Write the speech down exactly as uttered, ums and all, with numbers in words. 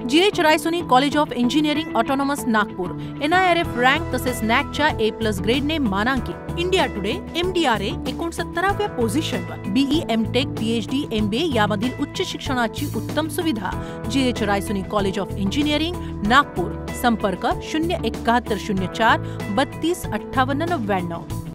G H Raisoni college of engineering autonomous Nagpur N I R F rank तसेच नॅकच्या A plus ग्रेडने मानांकित। India Today M D R A एकोणसत्तराव्या पोझिशनवर। BE M tech PhD M B A यामधील उच्च शिक्षणाची उत्तम सुविधा। G H Raisoni college of engineering Nagpur. संपर्क शून्य एकाहत्तर शून्य चार बत्तीस अठ्ठावन्न नव्याण्णव।